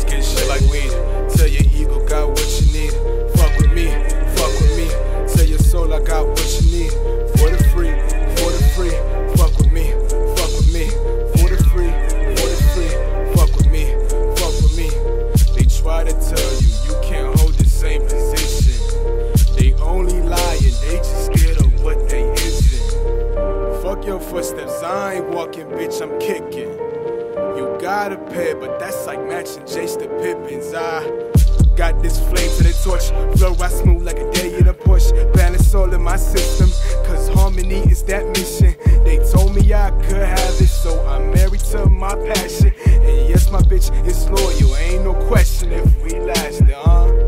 goes, get shit like weed. Tell your ego got what you need. Fuck with me, fuck with me. Tell your soul I got what you need. For the free, for the free. Fuck with me, fuck with me. For the free, for the free. Fuck with me, fuck with me. They try to tell you you can't hold the same position. They only lying, they just scared of what they isn't. Fuck your footsteps, I ain't walking, bitch, I'm kicking. You got a pair, but that's like matching Jace the Pippins. I got this flame to the torch, flow I smooth like a day in a Porsche. Balance all in my system, cause harmony is that mission. They told me I could have it, so I'm married to my passion. And yes, my bitch is loyal, ain't no question if we last it,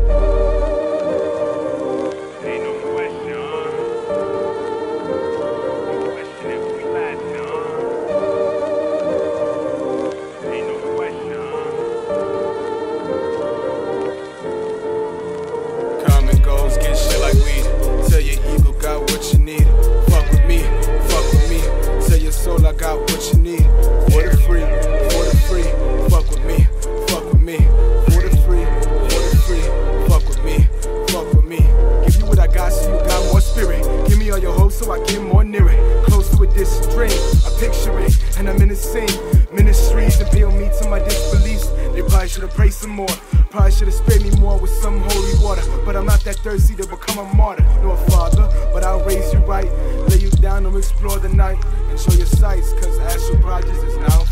Ain't no question, No question if we last it, Ain't no question, Come and goes, get shit like weed. Tell your ego got what you need. Fuck with me, fuck with me. Tell your soul I got what you need. For the free, for the free. Fuck with me, fuck with me. For the free, for the free. Fuck with me, fuck with me. Give you what I got so you got more spirit. Give me all your hopes so I get more near it. Closer with this dream, I picture it, and I'm in the scene. Ministries appeal me to my disbeliefs. They probably should've prayed some more. Probably should've spared me more with some holy water. But I'm not that thirsty to become a martyr. Nor a father, but I'll raise you right. Lay you down and explore the night. And show your sights, cause astral projects is now